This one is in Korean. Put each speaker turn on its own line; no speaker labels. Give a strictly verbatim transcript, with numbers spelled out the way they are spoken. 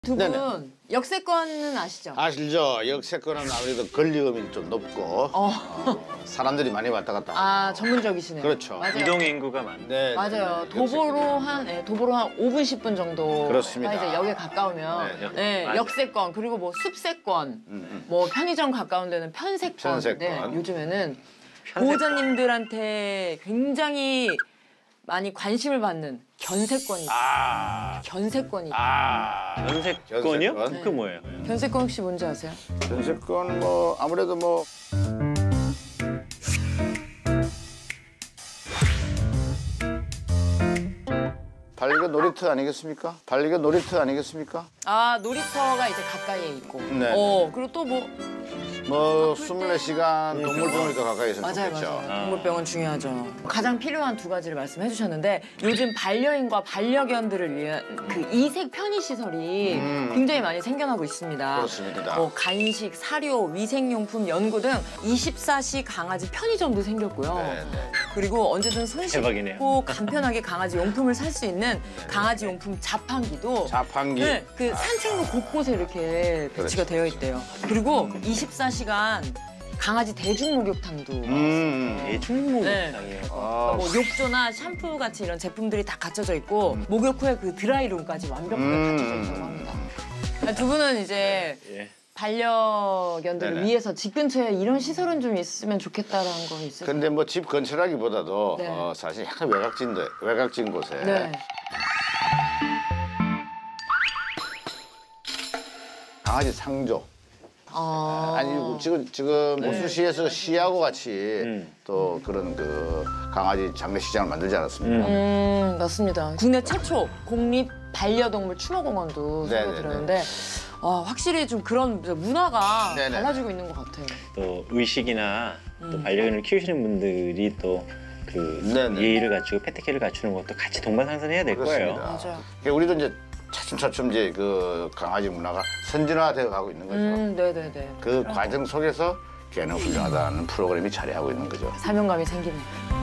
두
네네.
분 역세권은 아시죠?
아시죠? 역세권은 아무래도 권리금이 좀 높고
어.
어, 사람들이 많이 왔다 갔다.
아 전문적이시네요.
그렇죠.
맞아요.
이동 인구가 많네.
네,
맞아요.
네,
도보로
역세권.
한 네, 도보로 한 오 분 십 분 정도.
그렇습니다.
이제 역에 가까우면
네,
네,
맞아요.
역세권 그리고 뭐 숲세권,
음, 음.
뭐 편의점 가까운 데는 편세권.
편세권.
네, 요즘에는
편세권.
보호자님들한테 굉장히 많이 관심을 받는 견세권이 있어요.
아,
견세권이.
아,
연세권이요?
견세권?
그 뭐예요?
견세권 혹시 뭔지 아세요?
견세권 뭐 아무래도 뭐 반려견 놀이터 아니겠습니까? 반려견 놀이터 아니겠습니까?
아 놀이터가 이제 가까이에 있고.
네.
어 그리고 또 뭐
뭐 스물네 시간 동물병원에도 가까이 있으면
맞아요,
좋겠죠.
맞아요. 동물병원 중요하죠. 가장 필요한 두 가지를 말씀해 주셨는데 요즘 반려인과 반려견들을 위한 그 이색 편의 시설이
음.
굉장히 많이 생겨나고 있습니다.
그렇습니다.
뭐 간식, 사료, 위생용품, 연구 등 이십사 시 강아지 편의점도 생겼고요.
네, 네.
그리고 언제든 손
대박이네요.
씻고 간편하게 강아지 용품을 살 수 있는 강아지 용품 자판기도
자판기.
네, 그 산책로 곳곳에 이렇게 배치가
그렇지,
되어 있대요. 그리고 이십사 시간 강아지 대중 목욕탕도
음.
대중목욕탕이에요.
아,
뭐 욕조나 샴푸 같이 이런 제품들이 다 갖춰져 있고 목욕 후에 그 드라이룸까지 완벽하게
음.
갖춰져 있다고 합니다. 두 분은 이제
예.
반려견들을
네네.
위해서 집 근처에 이런 시설은 좀 있으면 좋겠다라는 거 있을까요?
근데 뭐 집 근처라기보다도
네.
어, 사실 약간 외곽진데 외곽진 곳에
네.
강아지 상조.
아...
아니 지금 지금 우수시에서 시하고 같이
음.
또 그런 그 강아지 장례식장을 만들지 않았습니까?
음, 맞습니다. 국내 최초 공립 반려동물 추모공원도
네네네.
생각이 들었는데 와, 확실히 좀 그런 문화가
네네.
달라지고 있는 것 같아요.
또 의식이나 또
음.
반려견을 키우시는 분들이 또 그
네네.
예의를 갖추고 패티케를 갖추는 것도 같이 동반상선해야 될 거예요.
그렇습니다.
맞아요.
그러니까 우리도 이제 차츰차츰 이제 그 강아지 문화가 선진화되어 가고 있는 거죠.
음, 네네네.
그 과정 속에서 걔는 훌륭하다는 프로그램이 자리하고 있는 거죠.
사명감이 생기네요.